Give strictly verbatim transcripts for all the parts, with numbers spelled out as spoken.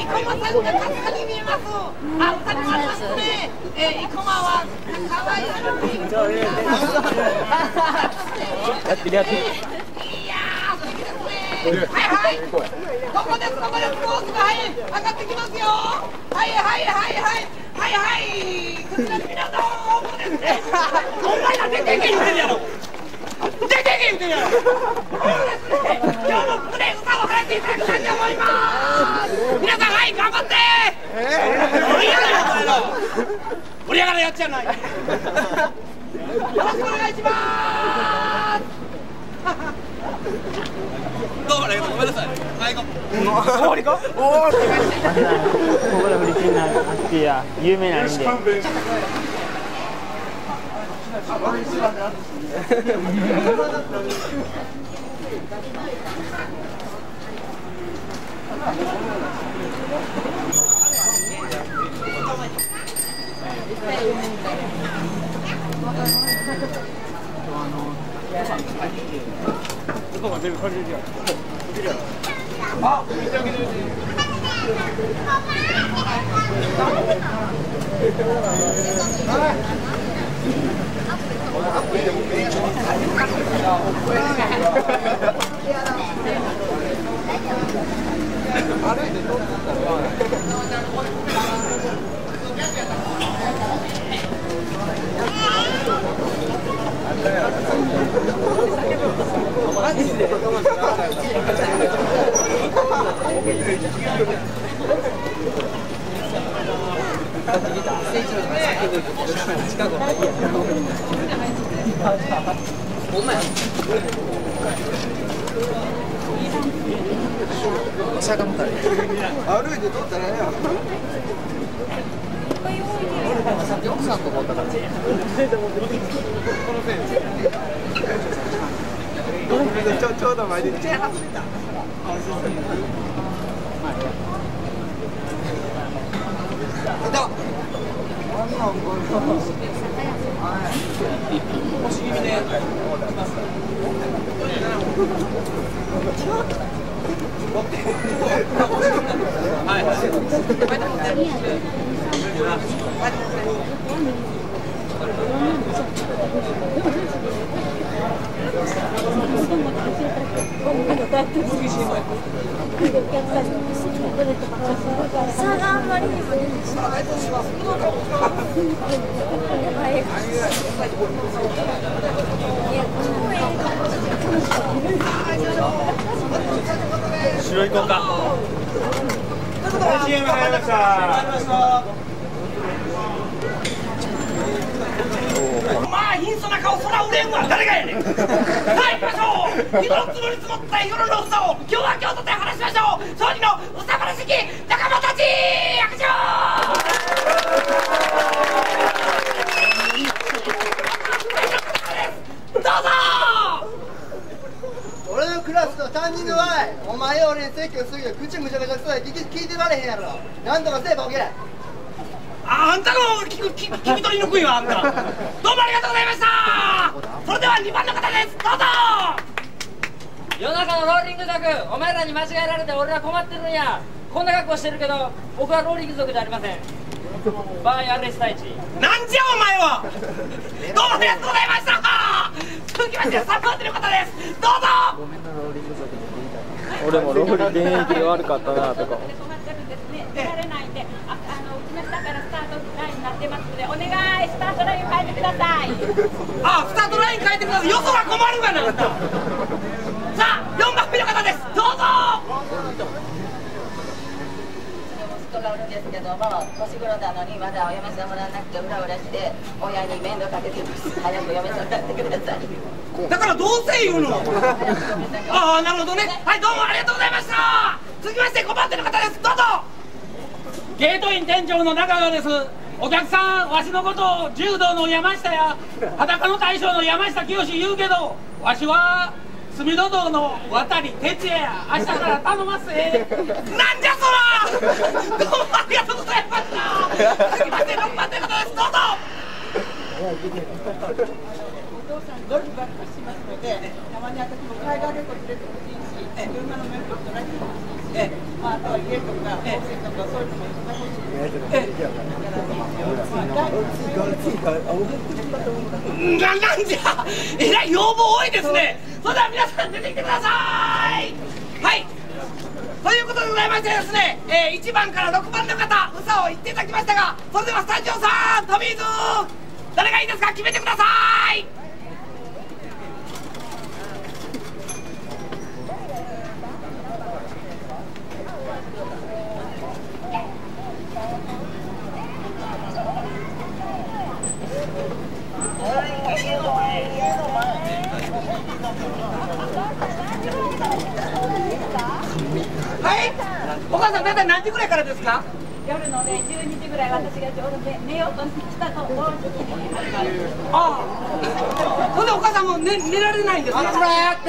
生駒さんがかすかに見えます。あ、二人もありますね。えー、生駒は可愛い花のいい。 やってるやってる。 いやー、素敵ですね。はいはい。ここです、ここです。コースがはい上がってきますよ。はいはいはいはいはいはい。こちらの皆さん、ここですね。お前ら出てけ言ってんやろ。出てけ言ってんやろ。ここですね。今日のプレー歌を変えていただきたいと思います。皆さんはい頑張って。盛り上がれよお前ら。盛り上がれやっちゃない。よろしくお願いします。どうもありがとうごめんなさい。はい、行こう。終わりか？おお。ここでフリチンなアクティア有名なんで。あ、見てあげて。歩いて撮ったらよ。奥さんと思ったから。ちょちょうど前でチェーン走った。押し気味で来ます。はいはい白い行こうか。シーエム 入りました。まあ貧相な顔そら売れんわ。誰がやねん。さあ行きましょう。日頃積もり積もった日頃のうさを今日は今日とて話しましょう。総理のうさばらしき仲間たち拍手。どうぞ。 俺のクラスの担任のわい、お前俺に説教するけど口むちゃくちゃくさい聞いてられへんやろ。なんとかせえボケ。 あんたの聞く聞き取りにくいわあんた。どうもありがとうございました。それではにばんの方です。どうぞ。 世の中のローリング族、お前らに間違えられて俺は困ってるんや。こんな格好してるけど僕はローリング族じゃありません。バーイアレスタイチ。 なんじゃお前は。どうもありがとうございました。続きましてさんばん手の方です。どうぞ。 ごめんなローリング族って言いたい。俺もローリング現役で悪かったなとか。 出られないんで、あ、あのうちの下からスタートラインになってますので、お願いスタートラインを変えてください。 あ、スタートライン変えてください。よそは困るがなあんた。さあ、よんばんめの方です。どうぞ。 息子がおるんですけども、年頃なのにまだお嫁さんもらわなくてうらうらして親に面倒かけてます。早く嫁さん買ってください。 だからどうせ言うの。ああ、なるほどね。はい、どうもありがとうございました。続きましてごばん手の方です。どうぞ。ゲートイン店長の中川です。お客さん、わしのことを柔道の山下や裸の大将の山下清言うけど、わしは隅戸道の渡哲也や。明日から頼ますえ。なんじゃそら。どうもありがとうございました。続きましてろくばん手の方です。どうぞ。 父さんゴルフばっかりしますので、たまに私も海外旅行連れてほしいし、車の免許取らせてほしいし、まあ、あとは家とか温泉とかそういうのも行ってほしいです。 な、なんじゃ、えらい要望多いですね。それでは皆さん出てきてください。はい。ということでございましてですね、えー、いちばんからろくばんの方、うさを言っていただきましたが、それではスタジオさん、トミーズ、誰がいいですか、決めてください。はい、お母さん、大体何時ぐらいからですか？ 夜のね、じゅうにじぐらい、私がちょうどね、寝ようとしたと同時に始まる。 ああ、それでお母さんも寝、寝られないんですか？あらって。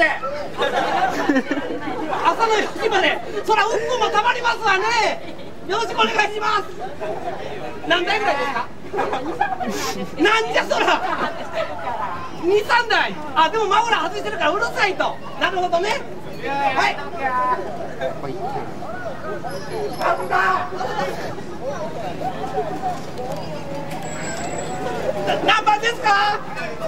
朝のよじまで、そらうんこもたまりますわね。よろしくお願いします。何台ぐらいですか？なんじゃそら。に、さんだい。あ、でもマフラー外してるからうるさいと。なるほどね。はい。何番ですか？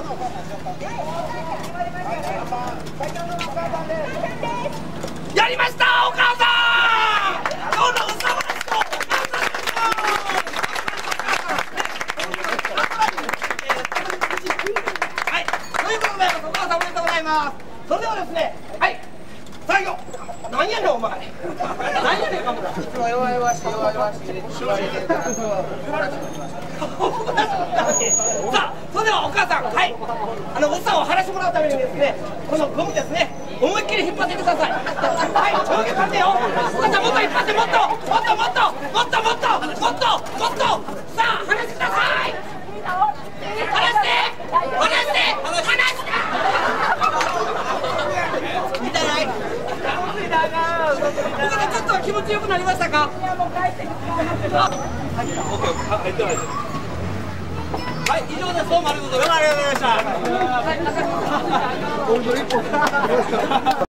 やりました、お母さん。今日のうさばらしと。はい、ということでございます。お母さんおめでとうございます。それではですね、はい、最後。何やねんお前。何やねんかもな。弱々弱し弱々し。さあ、それではお母さん、はい、あのうさを晴らしてもらうためにですね、このゴムですね、思いっきり引っ張ってください。はい、上下張ってよ。お母さんもっと引っ張って、もっともっともっともっともっともっともっとさあ離してください。離して離して離して見たない。お母さんちょっと気持ちよくなりましたか？はい、以上です。どうもありがとうございました。